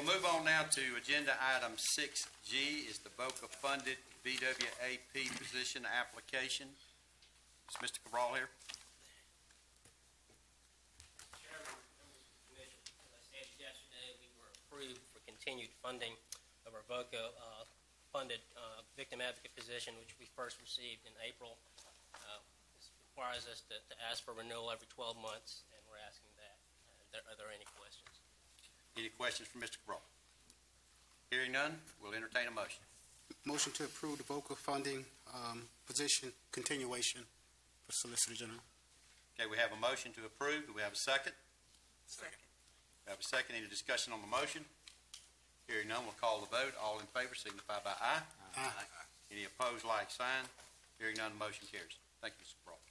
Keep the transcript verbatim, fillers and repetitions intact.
move on now to agenda item six G is the VOCA-funded V W A P position application. Is Mister Cabral here? Chairman, members of the commission, as I stated yesterday, we were approved for continued funding of our VOCA uh, funded uh, victim advocate position, which we first received in April. Uh, this requires us to, to ask for renewal every twelve months, and we're asking that. Uh, there, are there any questions? Any questions for Mister Cabral? Hearing none, we'll entertain a motion. Motion to approve the VOCA funding um, position continuation for Solicitor General. Okay, we have a motion to approve. Do we have a second? Second. We have a second. Any discussion on the motion? Hearing none, we'll call the vote. All in favor signify by aye. Aye. Any opposed, like sign. Hearing none, the motion carries. Thank you, Mister Cabral.